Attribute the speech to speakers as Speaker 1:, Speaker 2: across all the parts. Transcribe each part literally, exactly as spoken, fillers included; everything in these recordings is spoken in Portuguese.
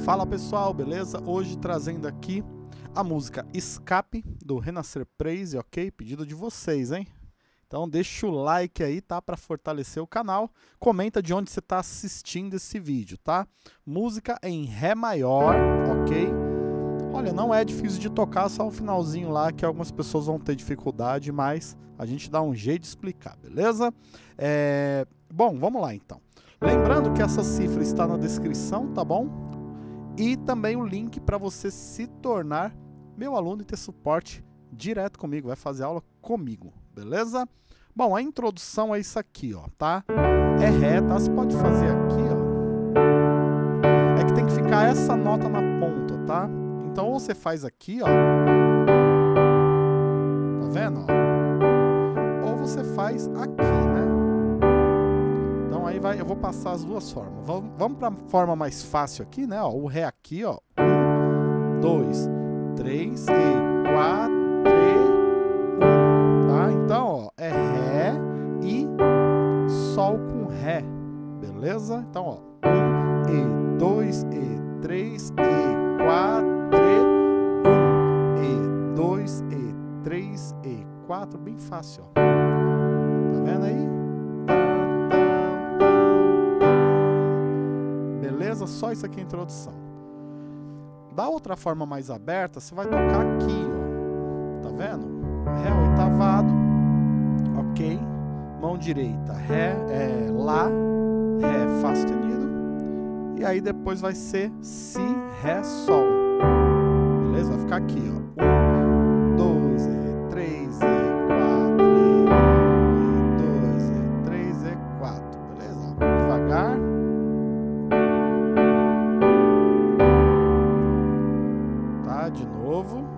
Speaker 1: Fala pessoal, beleza? Hoje trazendo aqui a música Escape do Renascer Praise, ok? Pedido de vocês, hein? Então deixa o like aí, tá? Para fortalecer o canal. Comenta de onde você está assistindo esse vídeo, tá? Música em Ré maior, ok? Olha, não é difícil de tocar, só o finalzinho lá que algumas pessoas vão ter dificuldade, mas a gente dá um jeito de explicar, beleza? É... Bom, vamos lá então. Lembrando que essa cifra está na descrição, tá bom? E também o link para você se tornar meu aluno e ter suporte direto comigo, vai fazer aula comigo, beleza? Bom, a introdução é isso aqui, ó, tá? É Ré, tá? Você pode fazer aqui, ó. É que tem que ficar essa nota na ponta, tá? Então, ou você faz aqui, ó. Tá vendo, ó? Ou você faz aqui, né? Então, aí vai, eu vou passar as duas formas. Vamos, vamos para a forma mais fácil aqui, né? Ó, o Ré aqui, ó. Um, dois, três e quatro. Tá? Então, ó, é Ré e Sol com Ré, beleza? Então, ó, um e dois e três e quatro, um e dois e três e quatro, bem fácil, ó. Tá vendo aí? Beleza? Só isso aqui é a introdução. Da outra forma mais aberta, você vai tocar aqui, ó. Tá vendo? Ré oitavado, ok, mão direita, Ré, é, Lá, Ré, Fá sustenido, e aí depois vai ser Si, Ré, Sol, beleza? Vai ficar aqui, ó, um, dois, e três, e quatro, e dois, e três, e quatro, beleza? Devagar. Tá, de novo.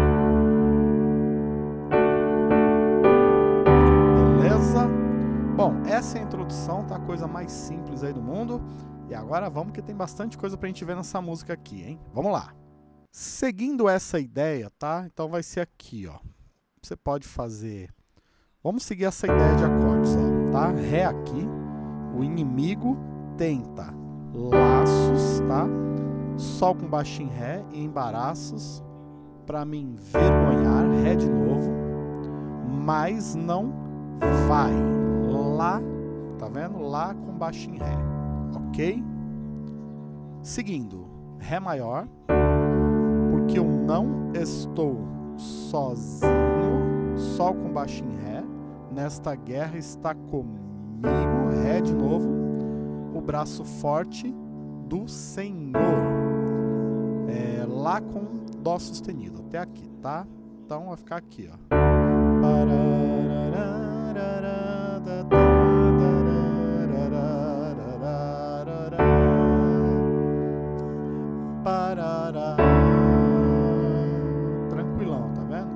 Speaker 1: Bom, essa é a introdução, tá? A coisa mais simples aí do mundo. E agora vamos que tem bastante coisa pra gente ver nessa música aqui, hein? Vamos lá. Seguindo essa ideia, tá? Então vai ser aqui, ó. Você pode fazer... Vamos seguir essa ideia de acordes, ó, tá? Ré aqui. O inimigo tenta laços, tá? Sol com baixo em Ré e embaraços pra me envergonhar. Ré de novo. Mas não vai. Lá, tá vendo? Lá com baixo em Ré, ok? Seguindo, Ré maior, porque eu não estou sozinho, Sol com baixo em Ré, nesta guerra está comigo, Ré de novo, o braço forte do Senhor, é, Lá com Dó sustenido, até aqui, tá? Então vai ficar aqui, ó. Parará. Tranquilão, tá vendo?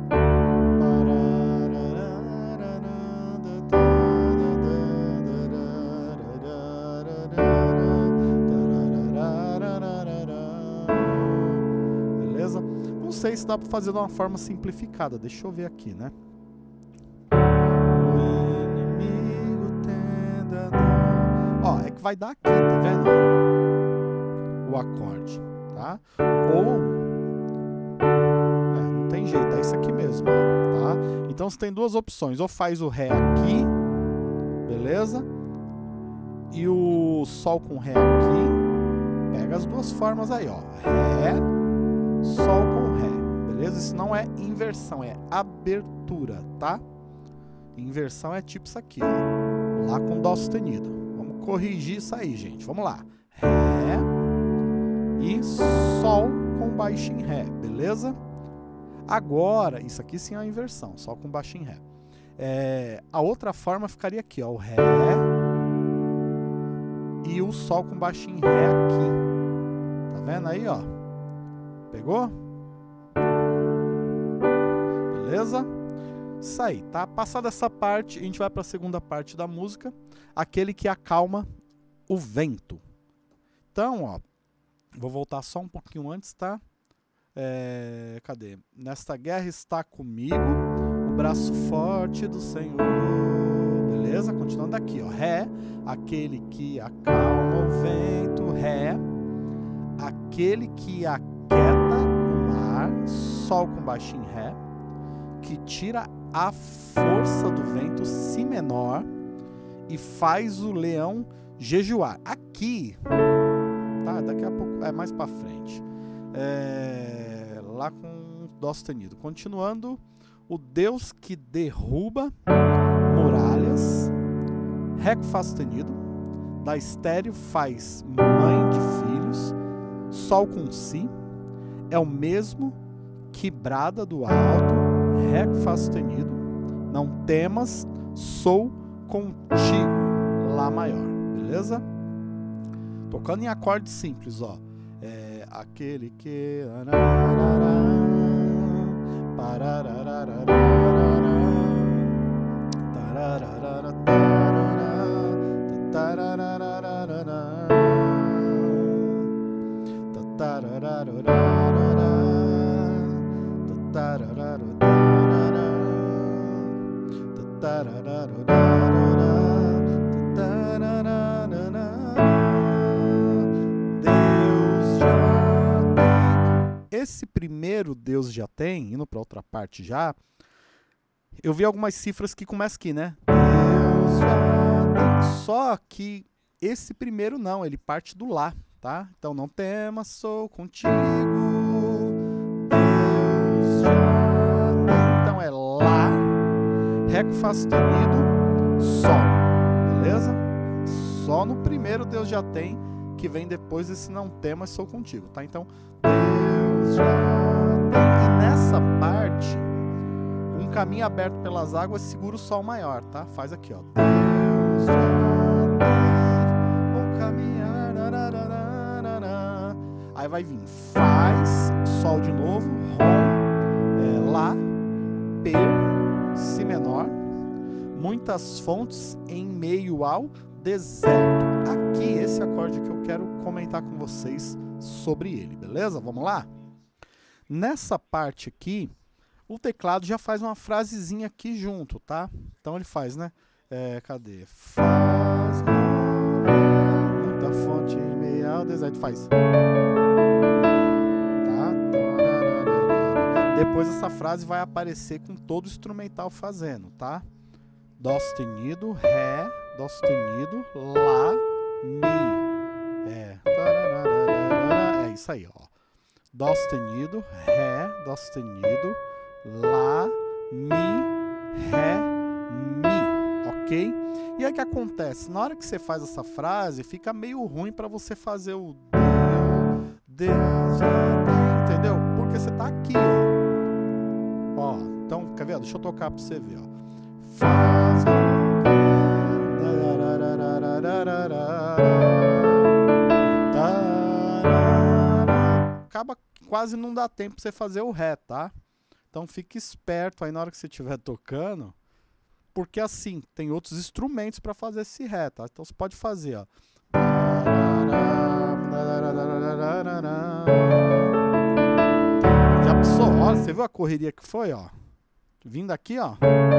Speaker 1: Beleza? Não sei se dá pra fazer de uma forma simplificada. Deixa eu ver aqui, né? Ó, é que vai dar aqui, tá vendo? O acorde, tá? Ou... É, não tem jeito, é isso aqui mesmo, tá? Então você tem duas opções. Ou faz o Ré aqui, beleza? E o Sol com Ré aqui. Pega as duas formas aí, ó. Ré, Sol com Ré, beleza? Isso não é inversão, é abertura, tá? Inversão é tipo isso aqui, ó. Lá com Dó sustenido. Vamos corrigir isso aí, gente. Vamos lá. Ré e Sol com baixo em Ré, beleza? Agora, isso aqui sim é a inversão, Sol com baixo em Ré. É, a outra forma ficaria aqui, ó. O Ré e o Sol com baixo em Ré aqui. Tá vendo aí, ó? Pegou? Beleza? Isso aí, tá? Passada essa parte, a gente vai para a segunda parte da música, aquele que acalma o vento. Então, ó, vou voltar só um pouquinho antes, tá? É, cadê? Nesta guerra está comigo o braço forte do Senhor. Beleza? Continuando aqui, ó. Ré, aquele que acalma o vento. Ré, aquele aquele que aquieta o mar, Sol com baixo em Ré, que tira a força do vento, Si menor, e faz o leão jejuar. Aqui, tá? Daqui a pouco, é mais pra frente. É, lá com Dó sustenido. Continuando, o Deus que derruba muralhas, Ré com Fá sustenido, Dá estéreo, faz mãe de filhos, Sol com Si, é o mesmo que brada do alto, Ré com Fá sustenido, não temas, sou contigo, Lá maior, beleza? Tocando em acorde simples, ó. É aquele que... Esse primeiro Deus já tem, indo para outra parte já, eu vi algumas cifras que começam aqui, né? Deus já tem. Só que esse primeiro não, ele parte do Lá, tá? Então não temas, sou contigo. Deus já tem. Então é Lá, Ré com Fá sustenido, Sol, beleza? Só no primeiro Deus já tem, que vem depois desse não temas, sou contigo, tá? Então Deus já tem. E nessa parte, um caminho aberto pelas águas segura o Sol maior, tá? Faz aqui, ó. Deus já tem um caminhar. Aí vai vir faz, Sol de novo, Ró, é, Lá, Per, Si menor, muitas fontes em meio ao deserto. Aqui, esse acorde que eu quero comentar com vocês sobre ele, beleza? Vamos lá? Nessa parte aqui, o teclado já faz uma frasezinha aqui junto, tá? Então ele faz, né? É, cadê? Faz, muita fonte em meio ao deserto. Faz. Tá? Depois essa frase vai aparecer com todo o instrumental fazendo, tá? Dó sustenido, Ré, Dó sustenido, Lá, Mi. É. É isso aí, ó. Dó sustenido, Ré, Dó sustenido, Lá, Mi, Ré, Mi, ok? E aí o que acontece? Na hora que você faz essa frase, fica meio ruim para você fazer o Deus, Deus já tem, entendeu? Porque você tá aqui, ó. Ó, então, quer ver? Deixa eu tocar para você ver, ó. Faz acaba que quase não dá tempo para você fazer o Ré, tá? Então fique esperto aí na hora que você estiver tocando, porque assim, tem outros instrumentos para fazer esse Ré, tá? Então você pode fazer, ó. Já pensou? Olha, você viu a correria que foi, ó? Vindo aqui, ó.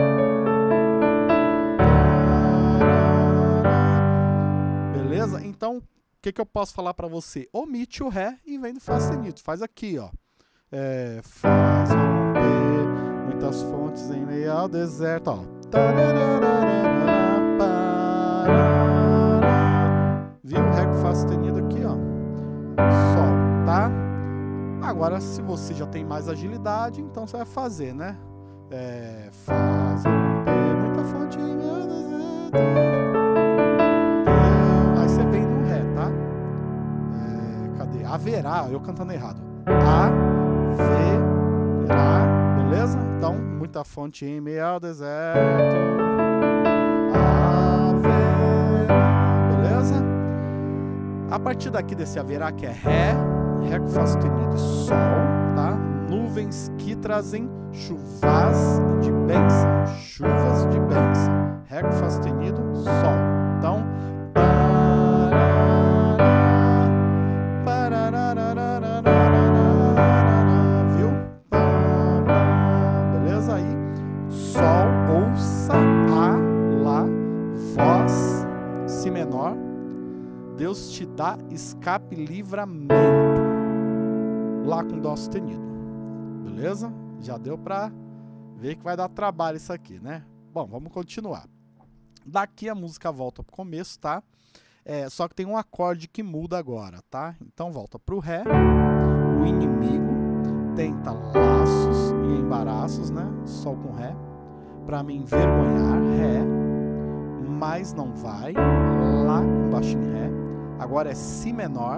Speaker 1: Beleza? Então, o que, que eu posso falar para você? Omite o Ré e vem do Fá sustenido. Faz aqui, ó. É, faz romper muitas fontes em meio ao deserto, ó. Viu? Ré com Fá sustenido aqui, ó. Sol, tá? Agora, se você já tem mais agilidade, então você vai fazer, né? É, faz romper muita fonte em meio ao deserto. Aí você vem no Ré, tá? É, cadê? Haverá, eu cantando errado. Haverá, beleza? Então, muita fonte em meio ao deserto. Haverá, beleza? A partir daqui desse haverá, que é Ré, Ré com Fá sustenido e Sol, tá? Nuvens que trazem chuvas de bênção, chuvas de bênção. Ré com Fá sustenido, Sol. Então, viu? Beleza? Aí, Sol, ouça, A, Lá, voz, Si menor. Deus te dá escape e livramento. Lá com Dó sustenido. Beleza? Já deu pra ver que vai dar trabalho isso aqui, né? Bom, vamos continuar. Daqui a música volta pro começo, tá? É, só que tem um acorde que muda agora, tá? Então volta pro Ré. O inimigo tenta laços e embaraços, né? Sol com Ré. Pra me envergonhar, Ré. Mas não vai. Lá com baixo em Ré. Agora é Si menor.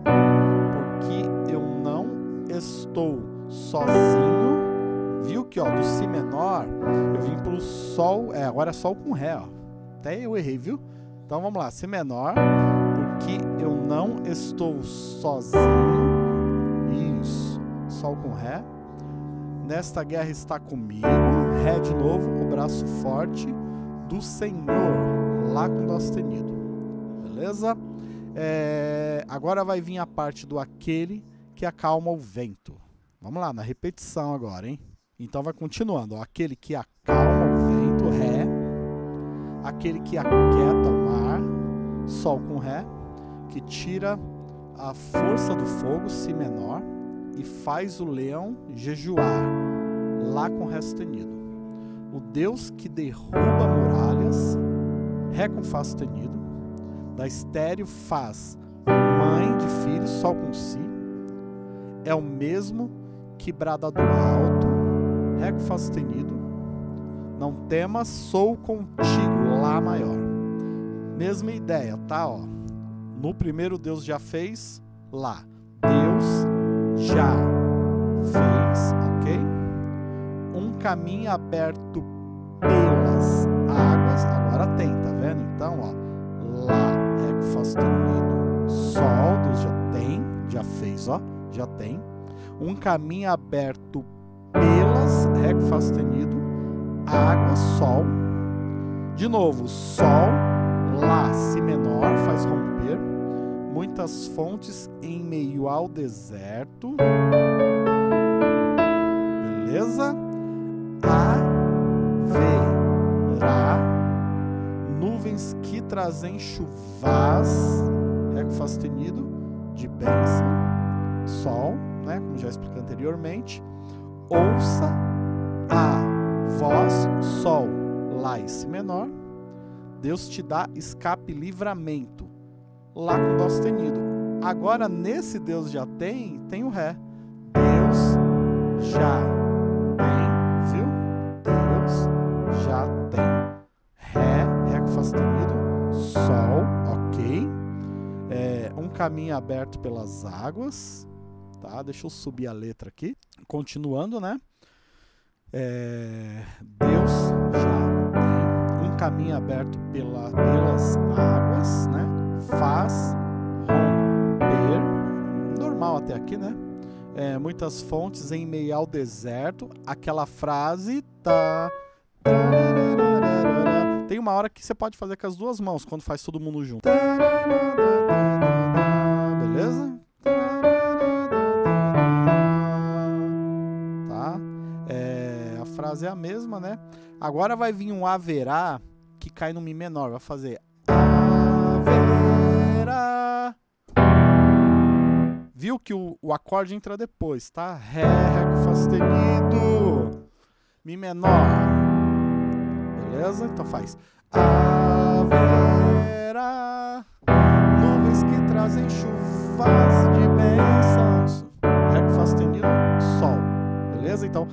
Speaker 1: Porque eu não estou sozinho. Viu que, ó, do Si menor, eu vim pro Sol. É, agora é Sol com Ré, ó. Até eu errei, viu? Então vamos lá. Si menor. Porque eu não estou sozinho. Isso. Sol com Ré. Nesta guerra está comigo. Ré de novo. O braço forte do Senhor. Lá com Dó sustenido. Beleza? É, agora vai vir a parte do aquele que acalma o vento. Vamos lá, na repetição agora, hein? Então vai continuando. Ó, aquele que acalma o vento, Ré. Aquele que aquieta o mar, Sol com Ré. Que tira a força do fogo, Si menor. E faz o leão jejuar, Lá com Ré sustenido. O Deus que derruba muralhas, Ré com Fá sustenido. Da estéreo faz mãe de filhos, Sol com Si. É o mesmo que brada do alto, Ré com Fá sustenido. Não temas, sou contigo, Lá maior. Mesma ideia, tá? Ó. No primeiro Deus já fez, Lá. Deus já fez, ok? Um caminho aberto pelas águas, agora tem, tá vendo? Então, ó, Lá, Ré com Fá sustenido, Sol, Deus já tem, já fez, ó, já tem. Um caminho aberto pelas, Ré com Fá sustenido, água, Sol. De novo, Sol, Lá, Si menor, faz romper. Muitas fontes em meio ao deserto. Beleza? Haverá nuvens que trazem chuvas, Ré com Fá sustenido, de bênção. Sol, né? Como já expliquei anteriormente. Ouça a voz, Sol, Lá e Si menor. Deus te dá escape e livramento, Lá com Dó sustenido. Agora, nesse Deus já tem, tem o Ré. Deus já tem, viu? Deus já tem. Ré, Ré com Fá sustenido, Sol, ok. É, um caminho aberto pelas águas, tá? Deixa eu subir a letra aqui. Continuando, né? É, Deus já tem um caminho aberto pela, pelas águas, né? Faz romper, normal até aqui, né? É, muitas fontes em meio ao deserto. Aquela frase tá. Tem uma hora que você pode fazer com as duas mãos quando faz todo mundo junto. Beleza? Tá? É, a frase é a mesma, né? Agora vai vir um haverá que cai no Mi menor. Vai fazer haverá. Viu que o, o acorde entra depois, tá? Ré, Ré com Fá sustenido, Mi menor. Beleza? Então faz haverá nuvens que trazem chuvas de bênçãos, Ré com Fá sustenido, Sol. Beleza? Então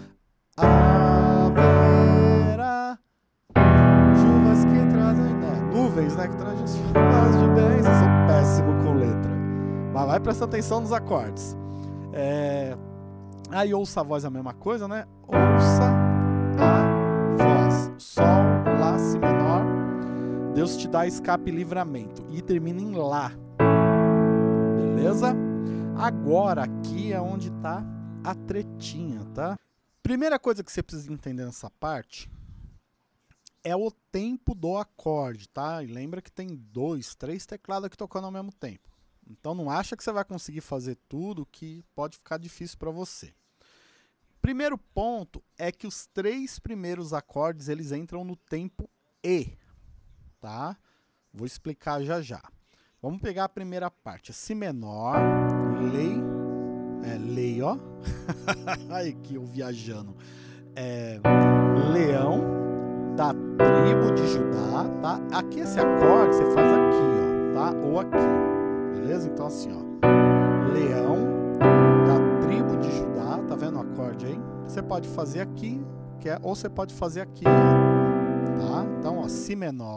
Speaker 1: haverá chuvas que trazem, né? Nuvens, né? Que trazem chuvas de bênçãos. Eu sou péssimo com letra. Mas vai prestar atenção nos acordes. É... Aí ouça a voz é a mesma coisa, né? Ouça a voz. Sol, Lá, Si menor. Deus te dá escape e livramento. E termina em Lá. Beleza? Agora aqui é onde tá a tretinha, tá? Primeira coisa que você precisa entender nessa parte é o tempo do acorde, tá? E lembra que tem dois, três teclados aqui tocando ao mesmo tempo. Então não acha que você vai conseguir fazer tudo, que pode ficar difícil para você. Primeiro ponto é que os três primeiros acordes eles entram no tempo E, tá? Vou explicar já já. Vamos pegar a primeira parte. Si menor, Lei, é lei, ó. Ai, que eu viajando. É, leão da tribo de Judá, tá? Aqui esse acorde você faz aqui, ó, tá? Ou aqui, beleza? Então assim, ó, leão da tribo de Judá, tá vendo o acorde aí? Você pode fazer aqui, que é, ou você pode fazer aqui, ó, tá? Então, ó, si menor,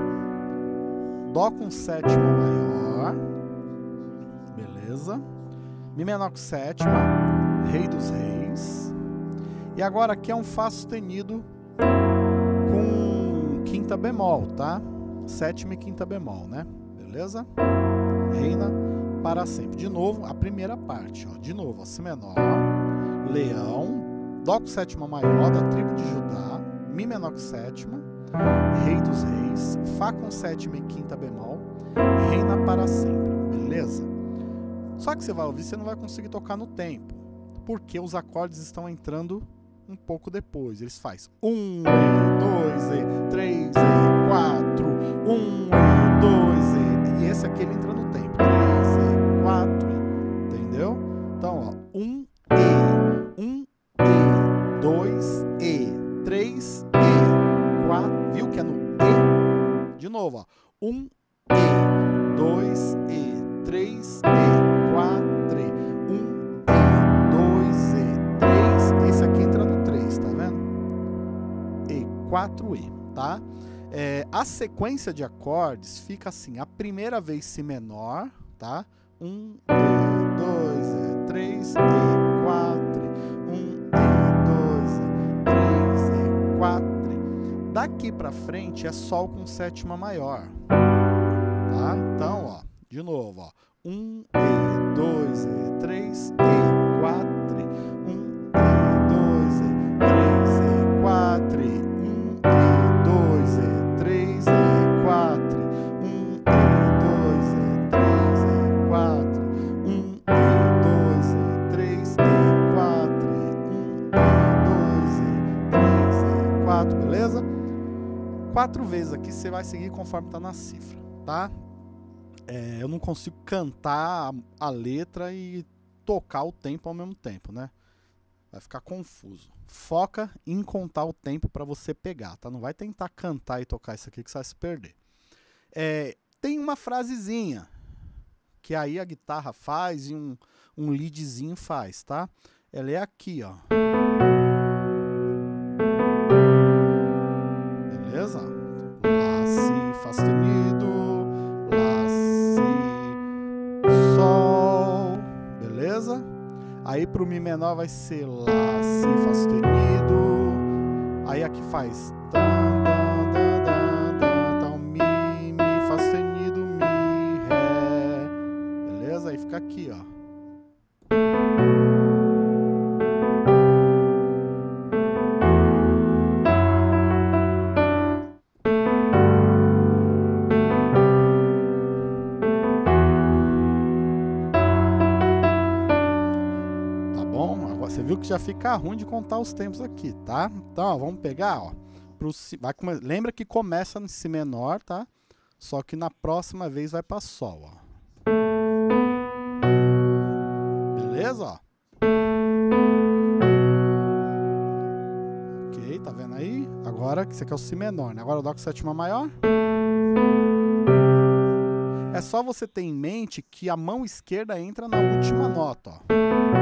Speaker 1: dó com sétima maior, beleza? Mi menor com sétima, rei dos reis. E agora aqui é um fá sustenido com quinta bemol, tá? Sétima e quinta bemol, né? Beleza? Reina para sempre. De novo, a primeira parte, ó. De novo, ó, si menor, leão, dó com sétima maior da tribo de Judá, mi menor com sétima, rei dos reis, fá com sétima e quinta bemol, reina para sempre, beleza? Só que você vai ouvir, você não vai conseguir tocar no tempo, porque os acordes estão entrando um pouco depois. Eles fazem um, e, dois, e, três, e, quatro, um, e, dois, e, e esse aqui ele entra no tempo, três, e, quatro, e, entendeu? Então, ó, um, e, um, e, dois, e, três, e, quatro, viu que é no e? De novo, ó, um, e, dois, e, três, e, quatro, e, um, e, dois, e, três, esse aqui entra no três, tá vendo? E, quatro, e, tá? É, a sequência de acordes fica assim, a primeira vez si menor, tá? um, e, dois, e, três, e, quatro, e, um, e, dois, e, três, e, quatro. Daqui pra frente é sol com sétima maior, tá? Então, ó, de novo, ó, um, e, dois, e, três, e, quatro, e, um, e, dois, e, três, e, quatro, e, um, e, dois, e, três, e, quatro, e, um, e, dois, e, três, e, quatro, um, e, dois, e, três, e, quatro, e, um, e, dois, e, três, e, quatro, beleza? Quatro vezes aqui você vai seguir conforme tá na cifra, tá? É, eu não consigo cantar a, a letra e tocar o tempo ao mesmo tempo, né? Vai ficar confuso. Foca em contar o tempo para você pegar, tá? Não vai tentar cantar e tocar isso aqui que você vai se perder. É, tem uma frasezinha que aí a guitarra faz e um, um leadzinho faz, tá? Ela é aqui, ó. Beleza? Lá, si, fá sustenido, lá, si, sol, beleza? Aí pro mi menor vai ser lá, si, fá sustenido, aí aqui faz tan, tan, tan, tan, tan, tan, mi, mi, fá sustenido, mi, ré, beleza? Aí fica aqui, ó. Você viu que já fica ruim de contar os tempos aqui, tá? Então, ó, vamos pegar, ó. Pro si, vai come, lembra que começa no si menor, tá? Só que na próxima vez vai para sol, ó. Beleza, ó? Ok, tá vendo aí? Agora, que isso aqui é o si menor, né? Agora o dó com sétima maior. É só você ter em mente que a mão esquerda entra na última nota, ó.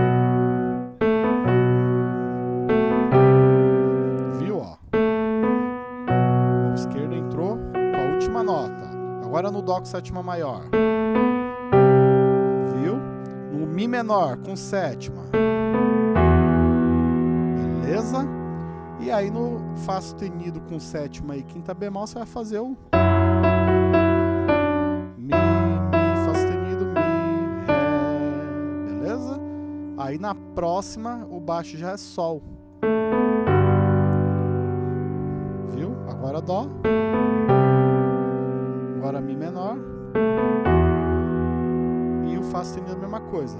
Speaker 1: Nota. Agora no dó com sétima maior. Viu? No mi menor com sétima. Beleza? E aí no fá sustenido com sétima e quinta bemol você vai fazer o mi, mi, fá sustenido, mi, ré. Beleza? Aí na próxima o baixo já é sol. Viu? Agora dó. Agora mi menor e o fá sustenido a mesma coisa,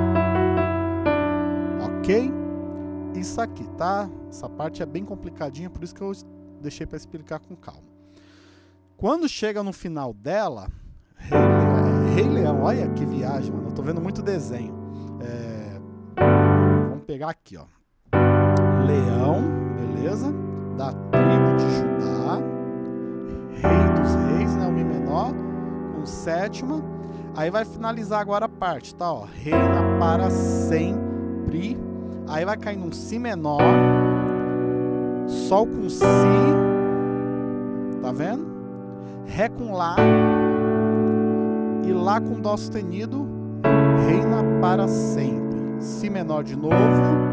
Speaker 1: ok? Isso aqui, tá? Essa parte é bem complicadinha, por isso que eu deixei para explicar com calma. Quando chega no final dela, Rei Leão, Rei Leão, olha que viagem, mano, eu tô vendo muito desenho. É, pegar aqui, ó. Leão, beleza? Da tribo de Judá. Rei dos reis, né? O Mi menor, com sétima. Aí vai finalizar agora a parte, tá? Ó, reina para sempre. Aí vai cair num Si menor. Sol com Si. Tá vendo? Ré com Lá. E Lá com Dó sustenido. Reina para sempre. Si menor de novo.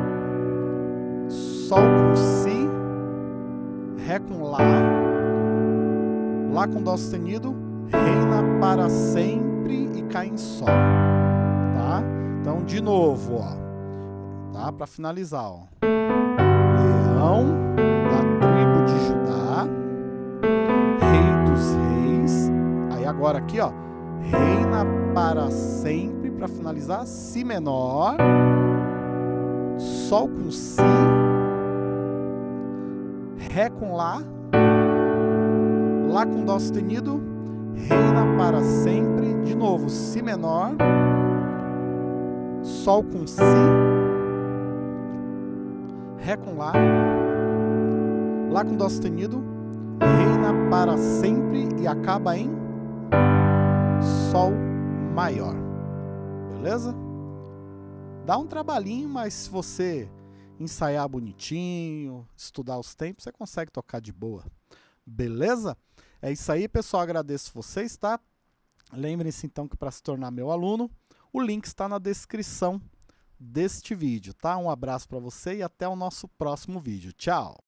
Speaker 1: Sol com Si. Ré com Lá. Lá com Dó sustenido. Reina para sempre e cai em Sol. Tá? Então, de novo, ó. Tá? Para finalizar, ó. Leão da tribo de Judá. Rei dos reis. Aí agora aqui, ó. Reina para sempre, para finalizar, Si menor, Sol com Si, Ré com Lá, Lá com Dó sustenido, reina para sempre, de novo, Si menor, Sol com Si, Ré com Lá, Lá com Dó sustenido, reina para sempre e acaba em Sol maior. Beleza? Dá um trabalhinho, mas se você ensaiar bonitinho, estudar os tempos, você consegue tocar de boa. Beleza? É isso aí, pessoal. Agradeço vocês, tá? Lembrem-se então que para se tornar meu aluno, o link está na descrição deste vídeo, tá? Um abraço para você e até o nosso próximo vídeo. Tchau!